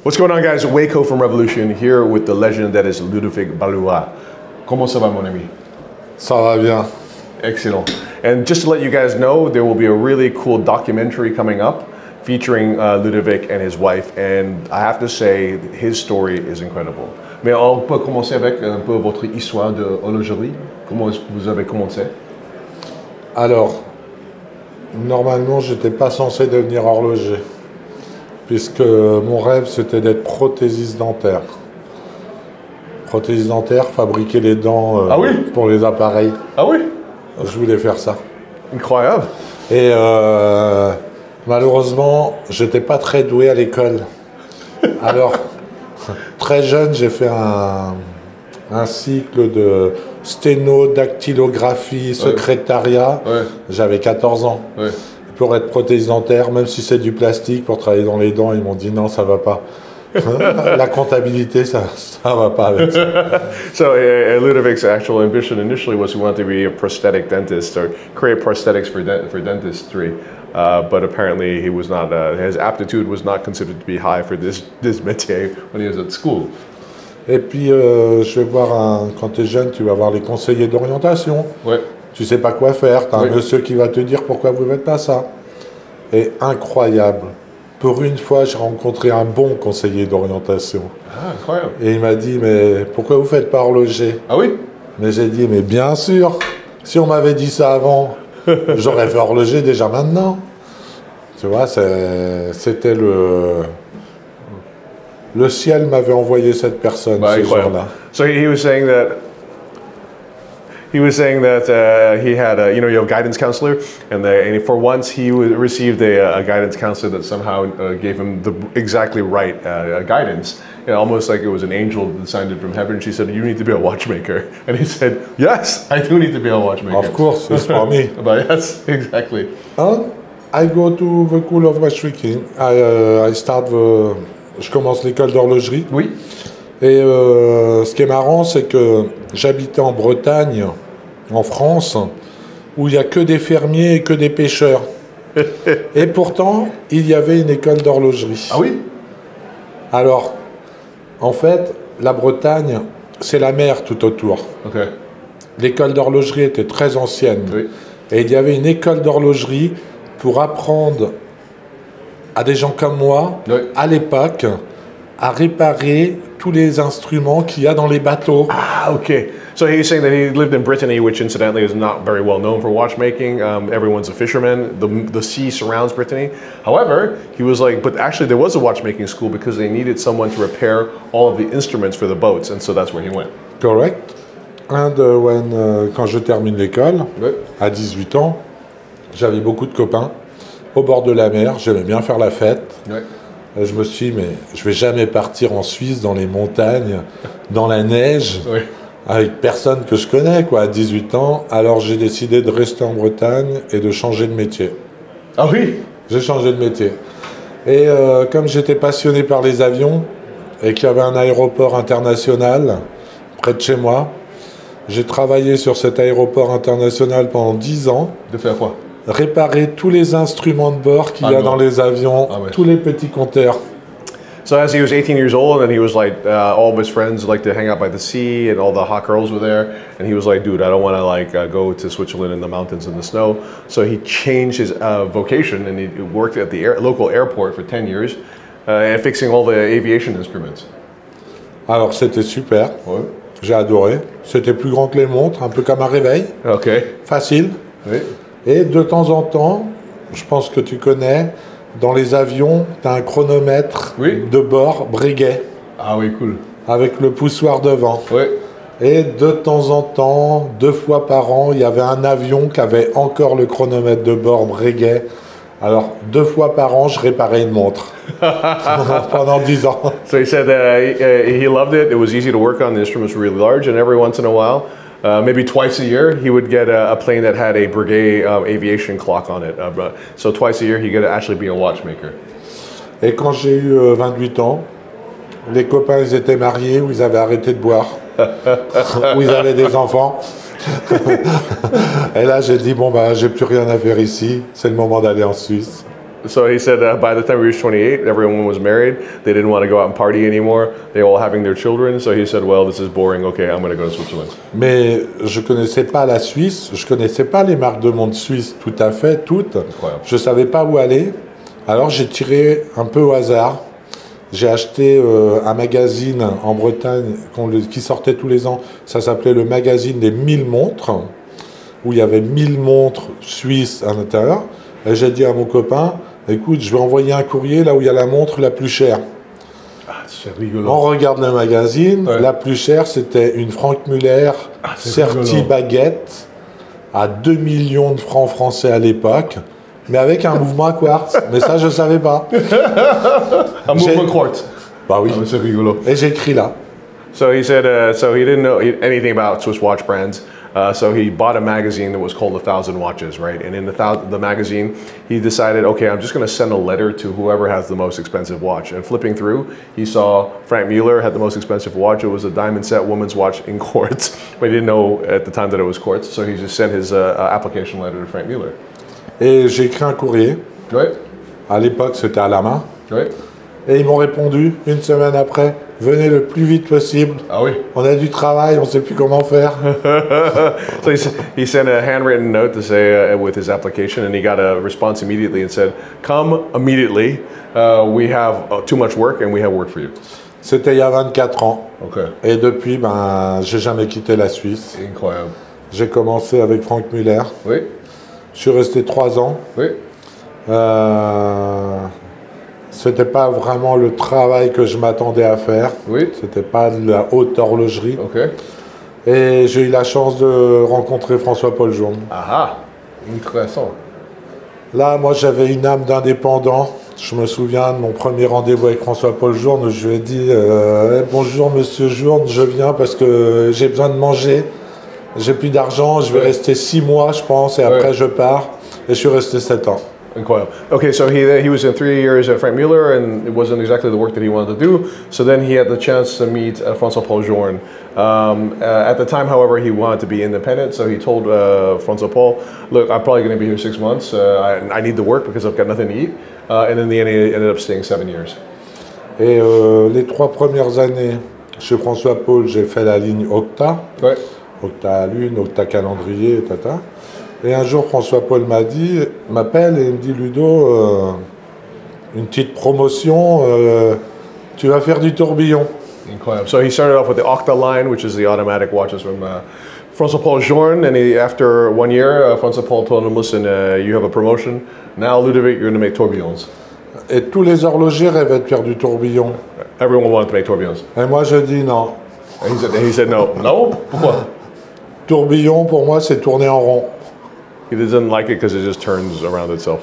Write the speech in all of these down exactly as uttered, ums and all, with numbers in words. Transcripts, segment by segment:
What's going on, guys? Waco from Revolution here with the legend that is Ludovic Balloua. Comment ça va, mon ami? Ça va bien. Excellent. And just to let you guys know, there will be a really cool documentary coming up featuring uh, Ludovic and his wife. And I have to say, his story is incredible. Mais on peut commencer avec un peu votre histoire de horlogerie. Comment est-ce que vous avez commencé? Alors, normalement, je n'étais pas censé devenir horloger, puisque mon rêve, c'était d'être prothésiste dentaire. Prothésiste dentaire, fabriquer les dents euh, ah oui? pour les appareils. Ah oui? Je voulais faire ça. Incroyable. Et euh, malheureusement, je n'étais pas très doué à l'école. Alors, très jeune, j'ai fait un, un cycle de sténodactylographie, secrétariat. Ouais. Ouais. J'avais quatorze ans. Ouais. Pour être prothésiste dentaire, même si c'est du plastique, pour travailler dans les dents, ils m'ont dit non, ça va pas. La comptabilité, ça, ça va pas avec ça. So uh, Ludovic's actual ambition initially was he wanted to be a prosthetic dentist or create prosthetics for de for dentistry, uh, but apparently he was not. Uh, his aptitude was not considered to be high for this this métier when he was at school. Et puis euh, je vais voir un, quand tu es jeune, tu vas voir les conseillers d'orientation. Ouais. Tu sais pas quoi faire. Tu as oui. un monsieur qui va te dire pourquoi vous ne faites pas ça. Et incroyable. Pour une fois, j'ai rencontré un bon conseiller d'orientation. Ah, incroyable. Et il m'a dit, mais pourquoi vous ne faites pas horloger? Ah oui? Mais j'ai dit, mais bien sûr, si on m'avait dit ça avant, j'aurais fait horloger déjà maintenant. Tu vois, c'était le... Le ciel m'avait envoyé cette personne bah, ce jour-là. So he was saying that he was saying that uh, he had a, you know, your guidance counselor, and, the, and for once he received a, a guidance counselor that somehow uh, gave him the exactly right uh, guidance, and almost like it was an angel descended from heaven. She said, "You need to be a watchmaker," and he said, "Yes, I do need to be a watchmaker." Of course, it's for me. But yes, exactly. And I go to the school of watchmaking. I, uh, I start the, je commence l'école d'horlogerie. Oui. Et euh, ce qui est marrant, c'est que j'habitais en Bretagne, en France, où il n'y a que des fermiers et que des pêcheurs. Et pourtant, il y avait une école d'horlogerie. Ah oui? Alors, en fait, la Bretagne, c'est la mer tout autour. Okay. L'école d'horlogerie était très ancienne. Oui. Et il y avait une école d'horlogerie pour apprendre à des gens comme moi, oui. à l'époque, à réparer tous les instruments qu'il y a dans les bateaux. Ah, okay. So he's saying that he lived in Brittany, which incidentally is not very well known for watchmaking. Um, everyone's a fisherman. The, the sea surrounds Brittany. However, he was like, but actually there was a watchmaking school because they needed someone to repair all of the instruments for the boats, and so that's where he went. Correct. And uh, when, uh, quand je termine l'école, oui. à dix-huit ans, j'avais beaucoup de copains au bord de la mer. J'aimais bien faire la fête. Oui. Je me suis dit, mais je vais jamais partir en Suisse, dans les montagnes, dans la neige, oui. avec personne que je connais, quoi, à dix-huit ans. Alors j'ai décidé de rester en Bretagne et de changer de métier. Ah oui? J'ai changé de métier. Et euh, comme j'étais passionné par les avions et qu'il y avait un aéroport international près de chez moi, j'ai travaillé sur cet aéroport international pendant dix ans. De faire quoi? Réparer tous les instruments de bord qu'il y a ah dans les avions, ah ouais. tous les petits compteurs. So as he was eighteen years old, and he was like, uh, all of his friends like to hang out by the sea, and all the hot girls were there, and he was like, dude, I don't want to like uh, go to Switzerland in the mountains in the snow. So he changed his uh, vocation, and he worked at the air, local airport for ten years, uh, and fixing all the aviation instruments. Alors c'était super, ouais. J'ai adoré. C'était plus grand que les montres, un peu comme un réveil. Ok. Facile. Oui. Et de temps en temps, je pense que tu connais, dans les avions, tu as un chronomètre oui. de bord Breguet. Ah oui, cool. Avec le poussoir devant. Oui. Et de temps en temps, deux fois par an, il y avait un avion qui avait encore le chronomètre de bord Breguet. Alors, deux fois par an, je réparais une montre. Pendant dix ans. So he said that he, he loved it. It was easy to work on. The instruments were really large, and every once in a while, Uh, maybe twice a year, he would get a, a plane that had a Breguet um, aviation clock on it. Uh, but, so twice a year, he got to actually be a watchmaker. Et quand j'ai eu euh, vingt-huit ans, les copains, ils étaient mariés ou ils avaient arrêté de boire, ou ils avaient des enfants. Et là, j'ai dit, bon, bah, j'ai plus rien à faire ici, c'est le moment d'aller en Suisse. So he said uh, by the time he reached twenty-eight, everyone was married. They didn't want to go out and party anymore. They were all having their children. So he said, well, this is boring. Okay, I'm going to go to Switzerland. Mais je connaissais pas la Suisse, je connaissais pas les marques de montres suisses tout à fait, toutes. Incroyable. Je savais pas où aller. Alors j'ai tiré un peu au hasard. J'ai acheté euh, un magazine en Bretagne qu'on le- qui sortait tous les ans. Ça s'appelait le magazine des mille montres, où il y avait mille montres suisses à l'intérieur. Et j'ai dit à mon copain, écoute, je vais envoyer un courrier là où il y a la montre la plus chère. Ah, c'est rigolo. On regarde le magazine, Ouais. la plus chère c'était une Franck Muller Ah, c'est Certi rigolo. baguette à deux millions de francs français à l'époque, mais avec un mouvement à quartz. Mais ça je savais pas. A J'ai- movement quartz. Bah oui. Ah, c'est rigolo. Et j'ai écrit là. So he said, uh, so he didn't know anything about Swiss watch brands. Uh, so he bought a magazine that was called A Thousand Watches, right? And in the, thou- the magazine, he decided, okay, I'm just going to send a letter to whoever has the most expensive watch. And flipping through, he saw Frank Mueller had the most expensive watch. It was a diamond set woman's watch in quartz, but he didn't know at the time that it was quartz. So he just sent his uh, uh, application letter to Frank Mueller. Et j'ai écrit un courrier. Right? À l'époque c'était à la main. Right? Et ils m'ont répondu une semaine après, venez le plus vite possible. Ah oui. On a du travail, on sait plus comment faire. So he, s- he sent a handwritten note to say uh, with his application, and he got a response immediately and said, "Come immediately. Uh, we have uh, too much work, and we have work for you." C'était il y a vingt-quatre ans. Okay. Et depuis, ben, j'ai jamais quitté la Suisse. Incroyable. J'ai commencé avec Franck Muller. Oui. Je suis resté trois ans. Oui. Euh, C'était pas vraiment le travail que je m'attendais à faire. Oui. C'était pas de la haute horlogerie. Okay. Et j'ai eu la chance de rencontrer François-Paul Journe. Aha. Intéressant. Là, moi, j'avais une âme d'indépendant. Je me souviens de mon premier rendez-vous avec François-Paul Journe. Je lui ai dit euh, « Bonjour, monsieur Journe, je viens parce que j'ai besoin de manger. J'ai plus d'argent, je vais Ouais. rester six mois, je pense, et après Ouais. je pars. » Et je suis resté sept ans. Incroyable. Okay, so he he was in three years at Frank Mueller, and it wasn't exactly the work that he wanted to do. So then he had the chance to meet uh, François Paul Journe. Um, uh, at the time, however, he wanted to be independent, so he told uh, François Paul, "Look, I'm probably going to be here six months. Uh, I, I need the work because I've got nothing to eat." Uh, and in the end, he ended up staying seven years. Et euh, les trois premières années, chez François-Paul, j'ai fait la ligne Octa. Right. Octa Lune, Octa Calendrier, tata. Et un jour, François-Paul m'a dit, m'appelle et il me dit, Ludo, euh, une petite promotion, euh, tu vas faire du tourbillon. Incroyable. So he started off with the Octa line, which is the automatic watches from uh, François Paul Journe, and he, after one year, uh, François Paul told him, "Listen, uh, you have a promotion. Now, Ludovic, you're going to make tourbillons." Et tous les horlogers rêvaient de faire du tourbillon. Everyone wanted to make tourbillons. Et moi, je dis non. And he said, he said no. No? Pourquoi? Tourbillon, pour moi, c'est tourner en rond. He doesn't like it because it just turns around itself.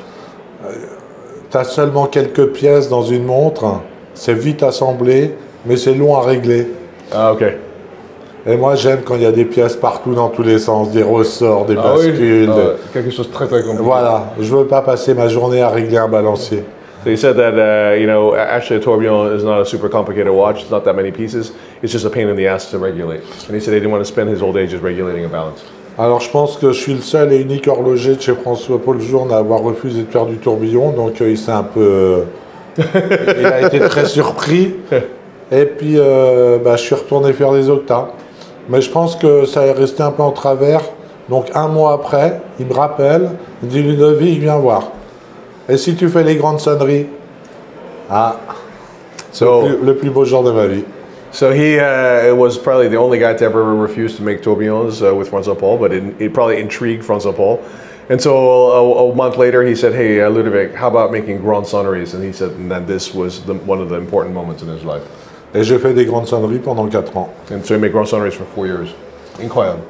Tu as seulement quelques pièces dans une montre, c'est vite assemblé, mais c'est long à régler. Ah, okay. Et moi, j'aime quand il y a des pièces partout dans tous les sens, des ressorts, des Ah oui? bascules. Ah, quelque chose de très, très compliqué. Voilà, je veux pas passer ma journée à régler un balancier. So he said that, uh, you know, actually a tourbillon is not a super complicated watch. It's not that many pieces. It's just a pain in the ass to regulate. And he said he didn't want to spend his old age just regulating a balance. Alors je pense que je suis le seul et unique horloger de chez François-Paul Journe à avoir refusé de faire du tourbillon, donc euh, il s'est un peu... euh, il a été très surpris. Et puis euh, bah, je suis retourné faire des octas. Mais je pense que ça est resté un peu en travers. Donc un mois après, il me rappelle, il me dit Ludovic, viens voir. Et si tu fais les grandes sonneries? Ah, So, le, plus, le plus beau jour de ma vie. so he uh, was probably the only guy to ever refuse to make tourbillons uh, with François Paul, but it, it probably intrigued François Paul. And so a, a month later, he said, "Hey, uh, Ludovic, how about making grand sonneries?" And he said, and then this was the, one of the important moments in his life. Et j'ai fait des grandes sonneries pendant quatre ans. And so he made grand sonneries for four years. Incroyable.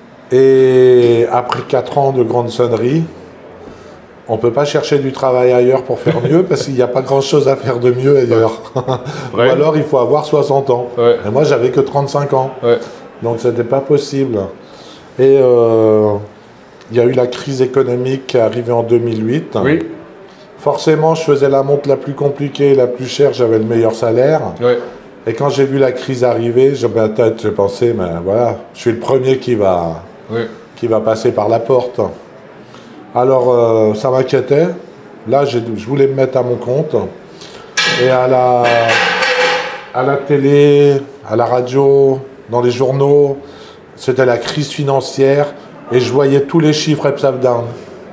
Et après quatre ans de grandes sonneries, on ne peut pas chercher du travail ailleurs pour faire mieux parce qu'il n'y a pas grand-chose à faire de mieux ailleurs. Ou Vrai. alors il faut avoir soixante ans. Ouais. Et moi j'avais que trente-cinq ans. Ouais. Donc c'était pas possible. Et euh, il y a eu la crise économique qui est arrivée en deux mille huit. Oui. Forcément je faisais la montre la plus compliquée, la plus chère, j'avais le meilleur salaire. Ouais. Et quand j'ai vu la crise arriver, j'ai ma tête, j'ai pensé, mais voilà, je suis le premier qui va, Oui. qui va passer par la porte. Alors, euh, ça m'inquiétait. Là, j'ai- je voulais me mettre à mon compte. Et à la, à la télé, à la radio, dans les journaux, c'était la crise financière. Et je voyais tous les chiffres upside down.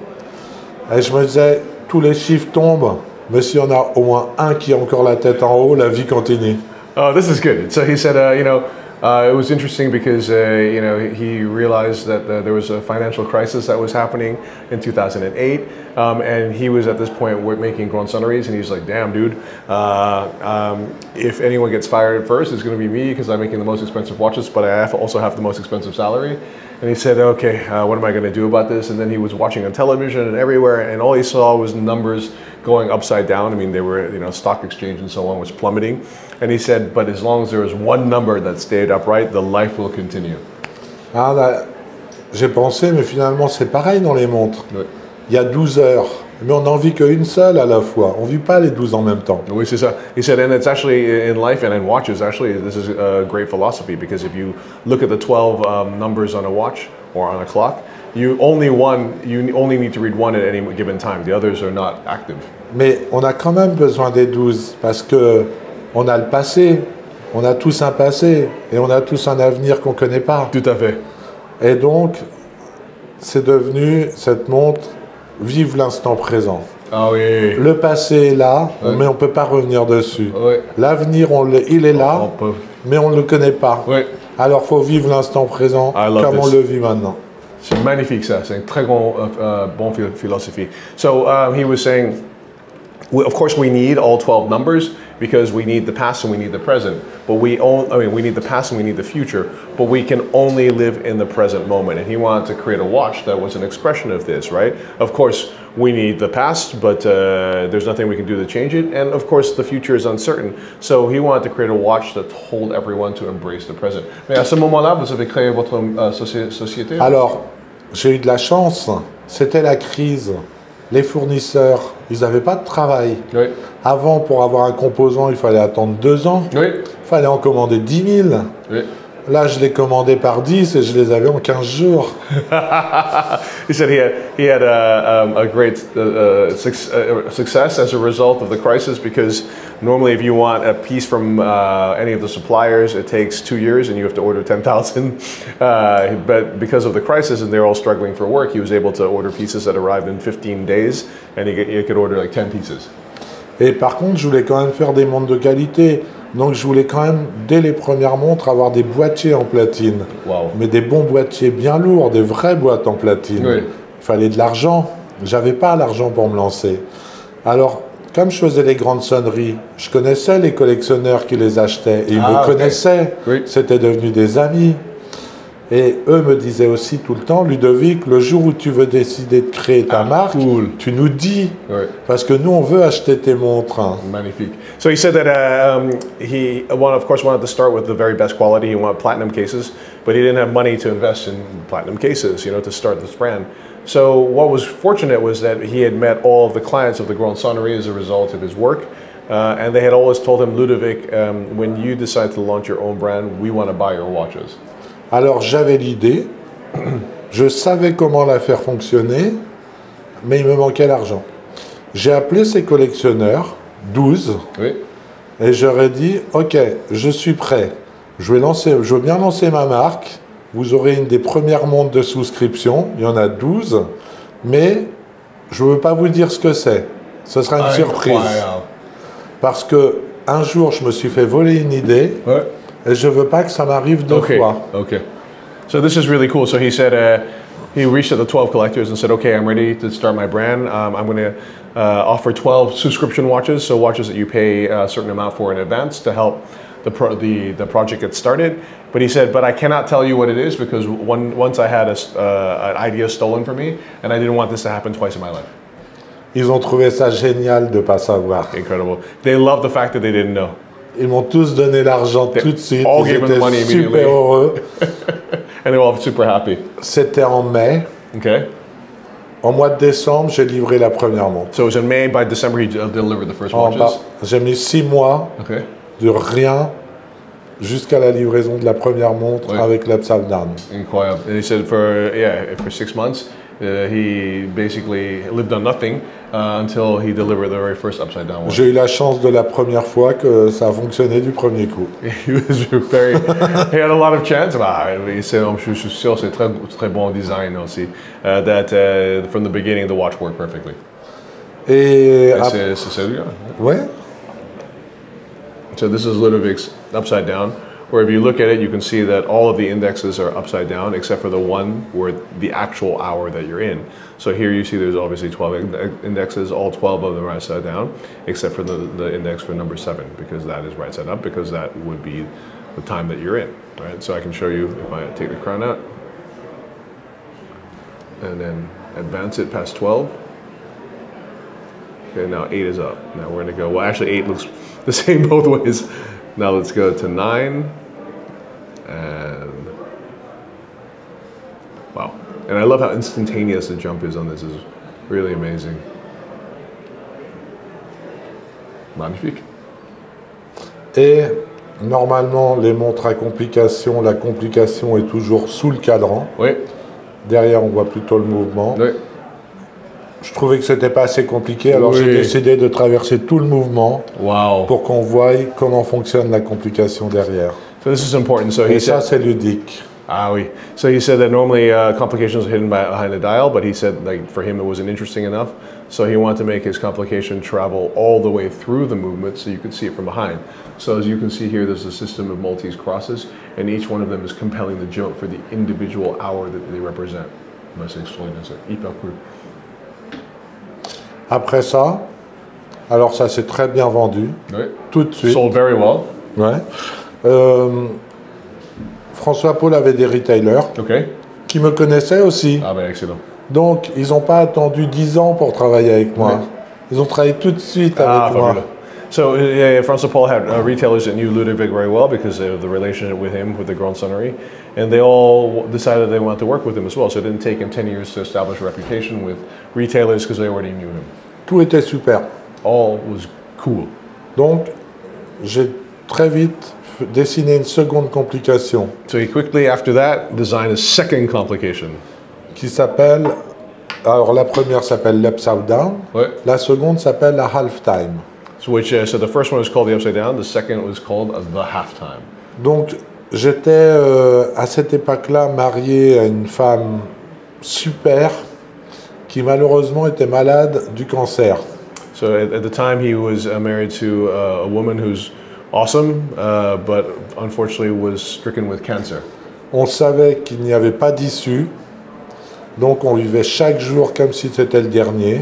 Et je me disais, tous les chiffres tombent. Mais s'il y en a au moins un qui a encore la tête en haut, la vie continue. Oh, this is good. So he said, uh, you know, uh, it was interesting because, uh, you know, he realized that uh, there was a financial crisis that was happening in two thousand eight. Um, and he was at this point wi- making Grand Sonneries, and he's like, damn, dude, uh, um, if anyone gets fired first, it's going to be me because I'm making the most expensive watches, but I have also have the most expensive salary. And he said, okay, uh, what am I going to do about this? And then he was watching on television and everywhere, and all he saw was numbers going upside down. I mean, they were, you know, stock exchange and so on was plummeting. And he said, but as long as there was one number that stayed upright, the life will continue. Ah, là, j'ai pensé, mais finalement, c'est pareil dans les montres. Oui, Il y a douze heures, mais on n'en vit qu'une seule à la fois. On ne vit pas les douze en même temps. oui, c'est ça. He said, and it's actually in life and in watches, actually, this is a great philosophy because if you look at the twelve um, numbers on a watch or on a clock, you only one, you only need to read one at any given time. The others are not active. Mais on a quand même besoin des douze parce que on a le passé, on a tous un passé et on a tous un avenir qu'on ne connaît pas. Tout à fait. Et donc, c'est devenu cette montre, vive l'instant présent. Ah oui. Le passé est là, Ouais. mais on ne peut pas revenir dessus. Oui. L'avenir, on le- il est là, On peut- mais on ne le connaît pas. Oui. Alors, il faut vivre l'instant présent I love comme on this. le vit maintenant. C'est magnifique ça, c'est une très bon, uh, uh, bon phil- philosophie. So um, he was saying, we, of course we need all twelve numbers because we need the past and we need the present. But we own, I mean, we need the past and we need the future, but we can only live in the present moment. And he wanted to create a watch that was an expression of this, right? Of course, we need the past, but uh, there's nothing we can do to change it. And of course, the future is uncertain. So he wanted to create a watch that told everyone to embrace the present. Mais à ce moment-là, vous avez créé votre uh, soci- société? Alors, j'ai eu de la chance, c'était la crise. Les fournisseurs, ils n'avaient pas de travail. Oui. Avant, pour avoir un composant, il fallait attendre deux ans. Oui. Il fallait en commander dix mille. Oui. Là, je les commandais par dix et je les avais en quinze jours. He said he had, he had a, um, a great uh, uh, suc- uh, success as a result of the crisis because normally if you want a piece from uh, any of the suppliers, it takes two years and you have to order ten thousand. Uh, but because of the crisis and they're all struggling for work, he was able to order pieces that arrived in fifteen days and he could, he could order like ten pieces. Et par contre, je voulais quand même faire des montres de qualité. Donc, je voulais quand même, dès les premières montres, avoir des boîtiers en platine. Wow. Mais des bons boîtiers bien lourds, des vraies boîtes en platine. Oui. Il fallait de l'argent. J'avais pas l'argent pour me lancer. Alors, comme je faisais les grandes sonneries, je connaissais les collectionneurs qui les achetaient. Et ils Ah, me ok. connaissaient. Oui. C'était devenu des amis. Et eux me disaient aussi tout le temps, Ludovic, le jour où tu veux décider de créer ta Ah, marque, cool. tu nous dis. Oui. Parce que nous, on veut acheter tes montres. hein. Magnifique. So he said that uh, um, he, one, of course, wanted to start with the very best quality. He wanted platinum cases, but he didn't have money to invest in platinum cases, you know, to start this brand. So what was fortunate was that he had met all of the clients of the Grand Sonnery as a result of his work. Uh, and they had always told him, Ludovic, um, when you decide to launch your own brand, we want to buy your watches. Alors j'avais l'idée, je savais comment la faire fonctionner, mais il me manquait l'argent. J'ai appelé ces collectionneurs, douze, Oui. et j'aurais dit, ok, je suis prêt, je vais, lancer, je veux bien lancer ma marque, vous aurez une des premières montres de souscription, il y en a douze, mais je ne veux pas vous dire ce que c'est, ce sera une surprise. Incroyable. Parce que un jour, je me suis fait voler une idée, Ouais. et je ne veux pas que ça m'arrive deux Okay. fois. Okay. So this is really cool. So he said uh, he reached out to twelve collectors and said, "Okay, I'm ready to start my brand. Um, I'm going to uh, offer twelve subscription watches, so watches that you pay a certain amount for in advance to help the pro- the the project get started." But he said, "But I cannot tell you what it is because one, once I had a, s- uh, an idea stolen from me, and I didn't want this to happen twice in my life." Ils ont trouvé ça génial de ne pas savoir. Incredible. They love the fact that they didn't know. Ils m'ont tous donné l'argent tout de suite. all Ils gave him the money étaient immediately. super heureux. And they were all super happy. C'était en mai. Okay. En mois de décembre, j'ai livré la première montre. So it was in May. By December, he uh, delivered the first En watches. bas, j'ai mis six mois Okay. de rien jusqu'à la livraison de la première montre Ouais. avec l'Upside Down. Incroyable. And he said for yeah for six months, Uh, he basically lived on nothing uh, until he delivered the very first upside down one. J'ai eu la chance de la première fois que ça a fonctionné du premier coup. He was very, he had a lot of chance. Bah, il sait, je suis sûr, c'est très, très bon design aussi. Uh, that uh, from the beginning, the watch worked perfectly. Et, Et ap- c'est c'est celui-là. ouais. So this is Ludovic's upside down, where if you look at it, you can see that all of the indexes are upside down, except for the one where the actual hour that you're in. So here you see there's obviously twelve in- indexes, all twelve of them are right side down, except for the, the index for number seven, because that is right side up, because that would be the time that you're in, right? So I can show you if I take the crown out, and then advance it past twelve. Okay, now eight is up. Now we're gonna go, well actually eight looks the same both ways. Now let's go to nine, and wow. And I love how instantaneous the jump is on this, it's really amazing. Magnifique. Et normalement, les montres à complication, la complication est toujours sous le cadran. Oui, Derrière, on voit plutôt le mouvement. oui. Je trouvais que c'était pas assez compliqué, alors Oui. j'ai décidé de traverser tout le mouvement Wow. pour qu'on voie comment fonctionne la complication derrière. So this is important. So Et he ça, said, c'est ludique. ah oui. So he said that normally uh, complications are hidden by, behind the dial, but he said like for him it wasn't interesting enough. So he wanted to make his complication travel all the way through the movement so you could see it from behind. So as you can see here, there's a system of Maltese crosses, and each one of them is compelling the jump for the individual hour that they represent. Ben, c'est extraordinaire, c'est hyper cool. Après ça, alors ça s'est très bien vendu, Oui. tout de suite. Sold very well. Ouais. Euh, François Paul avait des retailers Okay. qui me connaissaient aussi. Ah ben excellent. Donc, ils n'ont pas attendu dix ans pour travailler avec moi. Ouais. Ils ont travaillé tout de suite Ah, avec moi. fabulous. So uh, yeah, Francois Paul had uh, retailers that knew Ludovic very well because of the relationship with him, with the Grand Sonnerie, and they all decided they wanted to work with him as well. So it didn't take him ten years to establish a reputation with retailers because they already knew him. Tout était super. All was cool. Donc, j'ai très vite f- dessiné une seconde complication So he quickly, after that, designed a second complication. qui s'appelle... Alors, la première s'appelle l'Upside Down. Ouais. La seconde s'appelle la Halftime. So which, uh, so the first one was called the Upside Down. The second was called uh, the Halftime. Donc, j'étais euh, à cette époque-là marié à une femme super qui malheureusement était malade du cancer. So at, at the time, he was uh, married to uh, a woman who's awesome, uh, but unfortunately was stricken with cancer. On savait qu'il n'y avait pas d'issue, donc on vivait chaque jour comme si c'était le dernier.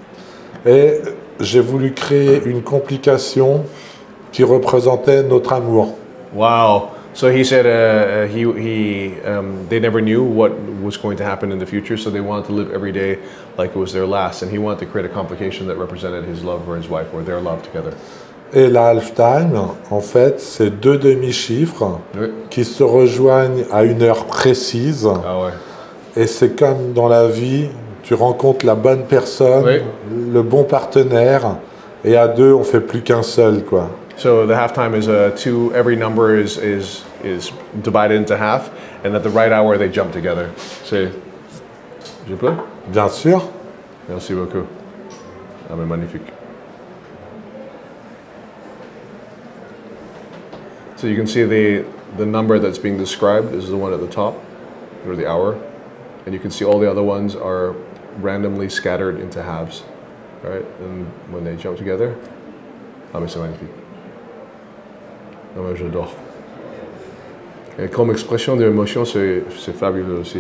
Et j'ai voulu créer une complication qui représentait notre amour. Wow. So he said uh, uh, he, he, um, they never knew what was going to happen in the future, so they wanted to live every day like it was their last. And he wanted to create a complication that represented his love for his wife or their love together. Et la halftime, en fait, c'est deux demi-chiffres Oui. qui se rejoignent à une heure précise. Ah ouais. Et c'est comme dans la vie, tu rencontres la bonne personne, Oui. le bon partenaire, et à deux, on fait plus qu'un seul, quoi. So the halftime is uh, two. Every number is is is divided into half, and at the right hour they jump together. C'est, je peux? Bien sûr. Merci beaucoup. Ah mais magnifique. So you can see the the number that's being described is the one at the top, or the hour, and you can see all the other ones are randomly scattered into halves, right? And when they jump together, ah mais c'est magnifique. Ah mais j'adore. Et comme expression d'émotion, c'est c'est fabuleux aussi.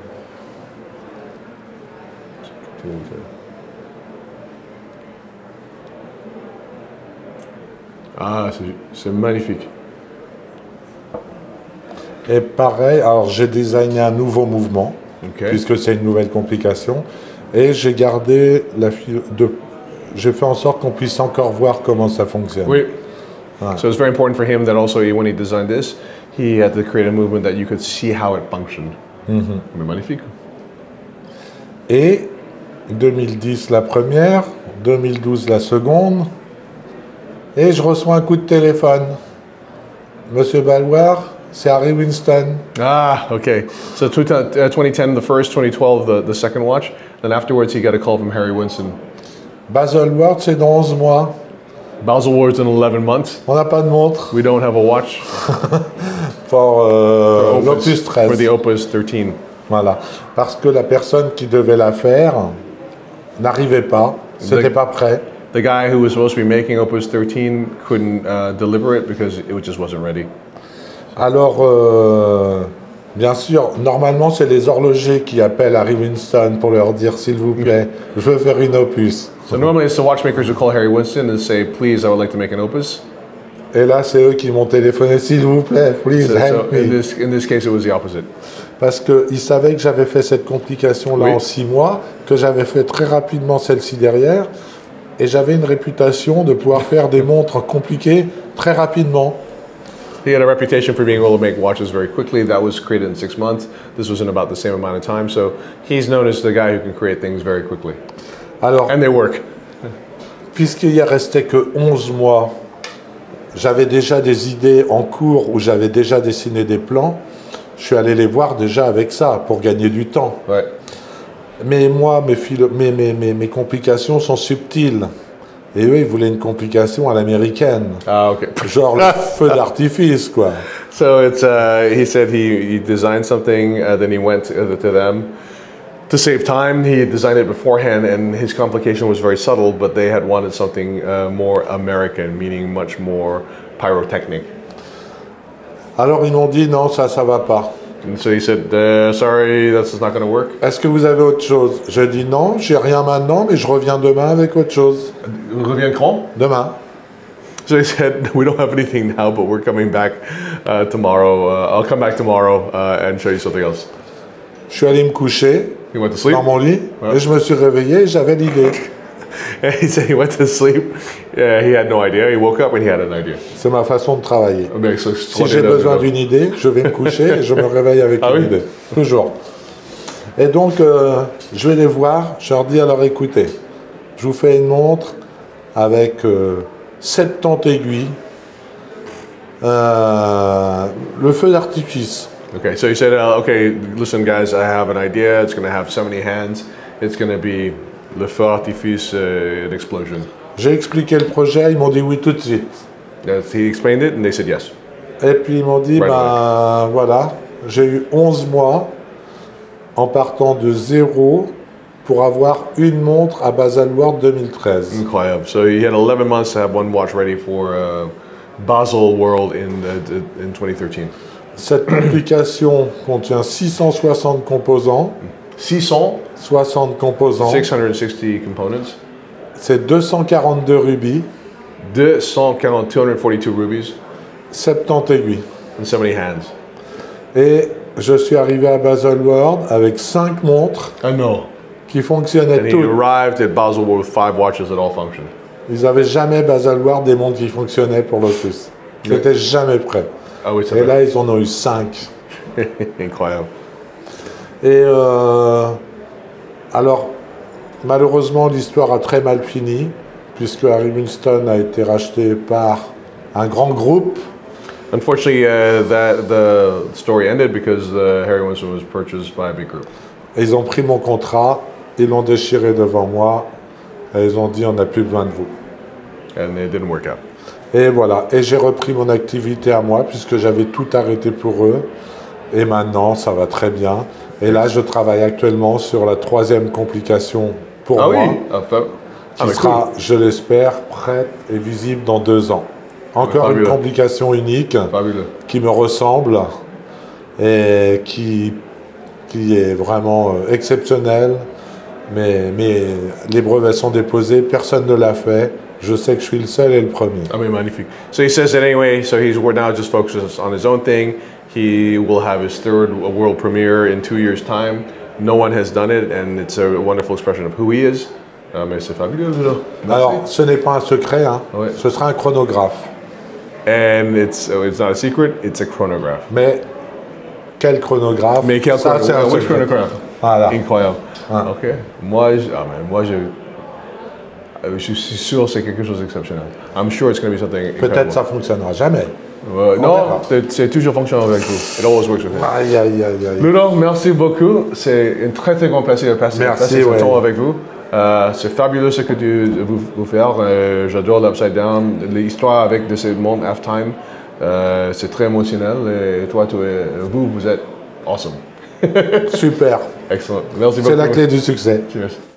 Ah, c'est- c'est magnifique. Et pareil, alors j'ai designé un nouveau mouvement, Ok. puisque c'est une nouvelle complication, et j'ai gardé la philo- de, j'ai fait en sorte qu'on puisse encore voir comment ça fonctionne. Oui. Ah. So it's very important for him that also he- when he designed this, he had to create a movement that you could see how it functioned. Mais magnifique. Et deux mille dix la première, deux mille douze la seconde, et je reçois un coup de téléphone. Monsieur Balloir, c'est Harry Winston. Ah, okay. So twenty ten, the first, twenty twelve, the, the second watch. Then afterwards, he got a call from Harry Winston. Baselworld, c'est dans onze mois. Baselworld's in eleven months. On n'a pas de montre. We don't have a watch. Pour euh, l'Opus treize. For the Opus thirteen. Voilà. Parce que la personne qui devait la faire n'arrivait pas. C'était pas prêt. The guy who was supposed to be making Opus thirteen couldn't uh, deliver it because it just wasn't ready. Alors, euh, bien sûr, normalement, c'est les horlogers qui appellent Harry Winston pour leur dire, s'il vous plaît, je veux faire une Opus. So normally it's the watchmakers who call Harry Winston and say, please, I would like to make an Opus. Et là, c'est eux qui m'ont téléphoné, s'il vous plaît, please So, help so me. in this, in this case, it was the opposite. Parce qu'ils savaient que j'avais fait cette complication-là Oui. en six mois, que j'avais fait très rapidement celle-ci derrière, et j'avais une réputation de pouvoir faire des montres compliquées très rapidement. He had a reputation for being able to make watches very quickly. That was created in six months. This was in about the same amount of time. So he's known as the guy who can create things very quickly. Alors, And they work. puisqu'il y a resté que onze mois, j'avais déjà des idées en cours où j'avais déjà dessiné des plans. Je suis allé les voir déjà avec ça pour gagner du temps. Right. Mais moi, mes, philo- mes, mes, mes, mes complications sont subtiles. Et eux, ils voulaient une complication à l'américaine. Ah, okay. Genre le feu d'artifice, quoi. So it's uh, he said he, he designed something, uh, then he went to, to them to save time. He had designed it beforehand, and his complication was very subtle, but they had wanted something uh, more American, meaning much more pyrotechnic. Alors ils m'ont dit non, ça, ça va pas. And so he said, uh, sorry, that's not going to work. Est-ce que vous avez autre chose? Je dis non, j'ai rien maintenant, mais je reviens demain avec autre chose. Revient quand? Demain. So he said, we don't have anything now, but we're coming back uh, tomorrow. Uh, I'll come back tomorrow uh, and show you something else. Je suis allé me coucher He went to sleep. dans mon lit Ouais. et je me suis réveillé et j'avais l'idée. And he said he went to sleep. Yeah, he had no idea. He woke up and he had an idea. C'est ma façon de travailler. Okay, so Si j'ai besoin d'une idée, je vais me coucher et je me réveille avec Ah une oui? idée. Toujours. Et donc, euh, je vais les voir, je leur dis alors écoutez, je vous fais une montre avec euh, soixante-dix aiguilles, euh, le feu d'artifice. Okay, so he said, uh, okay, listen, guys, I have an idea. It's going to have seventy hands. It's going to be le feu artifice, uh, an explosion. J'ai expliqué le projet, ils m'ont dit oui tout de suite. Uh, he explained it, and they said yes. Et puis ils m'ont dit, Right ben voilà, j'ai eu onze mois en partant de zéro pour avoir une montre à Baselworld deux mille treize. Incroyable. So he had eleven months to have one watch ready for uh, Basel World in uh, in twenty thirteen. Cette complication contient six cent soixante composants, six cents, soixante composants, six hundred sixty components, c'est deux cent quarante-deux rubis, deux cent quarante, two hundred forty-two rubies, soixante-dix aiguilles. and seventy hands. Et je suis arrivé à Baselworld avec cinq montres I know. qui fonctionnaient And he toutes. arrived at Basel World with five watches that all functioned. Ils n'avaient jamais Baselworld des montres qui fonctionnaient pour l'Opus. C'était jamais prêt. Ah oui, c'est Et vrai. là, ils en ont eu cinq. Incroyable. Et euh, alors, malheureusement, l'histoire a très mal fini, puisque Harry Winston a été racheté par un grand groupe. Unfortunately, uh, that the story ended because uh, Harry Winston was purchased by a big group. Et ils ont pris mon contrat, ils l'ont déchiré devant moi, et ils ont dit on n'a plus besoin de vous. And it didn't work out. Et voilà, et j'ai repris mon activité à moi, puisque j'avais tout arrêté pour eux. Et maintenant, ça va très bien. Et là, je travaille actuellement sur la troisième complication pour Ah moi, oui, ah, fa- ah, qui mais sera, cool. je l'espère, prête et visible dans deux ans. Encore une Fabuleux. complication unique Fabuleux. qui me ressemble et qui, qui est vraiment euh, exceptionnelle. Mais, mais les brevets sont déposés, personne ne l'a fait. Je sais que je suis le seul et le premier. I mean, magnifique. So he says that anyway, so he's we're now just focused on his own thing. He will have his third world premiere in two years' time. No one has done it, and it's a wonderful expression of who he is. Uh, mais c'est fabuleux, là. Alors, ce n'est pas un secret, hein. Ouais. Ce sera un chronographe. And it's uh, it's not a secret, it's a chronograph. Mais quel chronographe? Mais quel Ça, c'est un chronograph? Which secret. chronograph? Voilà. Incroyable. Ouais. Ok. Moi, je, ah, man, moi, je, euh, je suis sûr que c'est quelque chose d'exceptionnel. I'm sure it's going to be something incredible. Peut-être ça fonctionnera jamais. Euh, On non, verra. c'est- c'est toujours fonctionnel avec vous. It always works with you. Aïe, aïe, aïe, aïe. Ludo, merci beaucoup. C'est un très très grand plaisir de passer, Merci, passer ce ouais. temps avec vous. Euh, c'est fabuleux ce que tu vous, vous faites. Euh, J'adore l'Upside Down, l'histoire avec de ce monde halftime. Euh, c'est très émotionnel. Et toi, tu es, vous, vous êtes awesome. Super. Excellent. Merci beaucoup. C'est la clé du succès. Cheers.